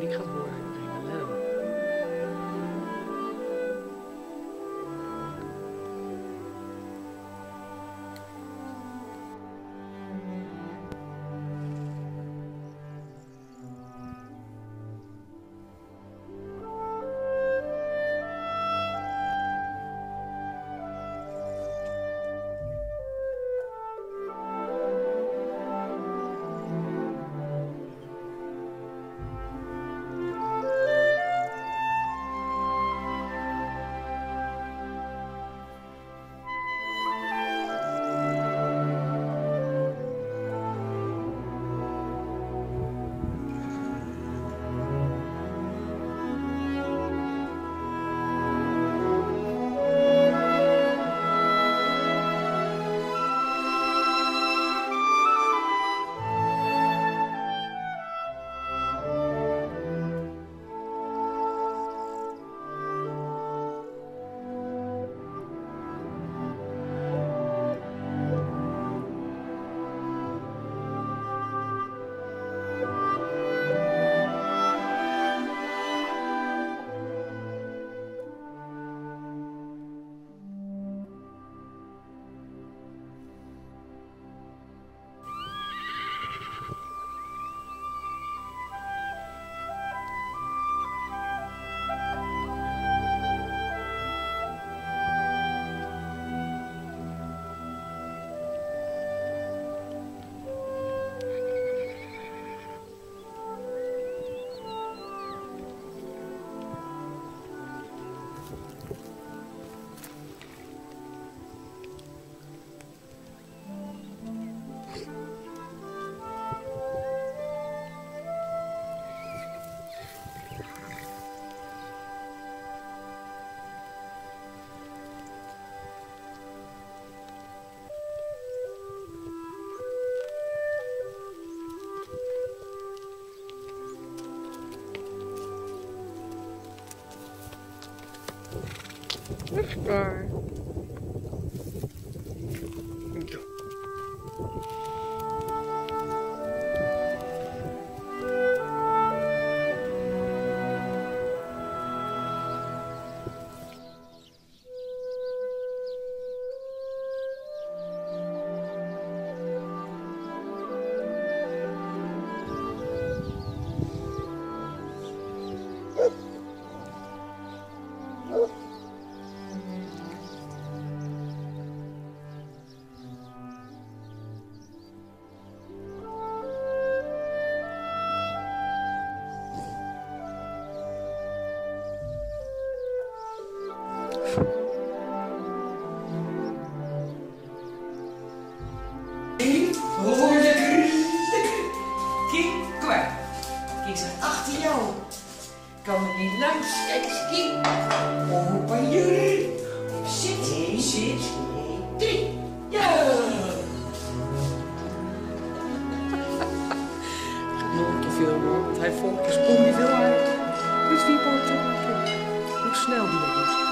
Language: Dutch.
ik ga het horen. Hallo. Echt waar. Ja. Oh, lekker, lekker. Kijk, kom maar. Kijk, ze achter jou. Kan er niet langs. Kijk eens, kijk. Oh, bij jullie. Zit, zit. 3. Ja. Nog te veel hoor, want hij volgt zijn kom niet veel uit. Met 4 poten. Hoe snel die dat doet.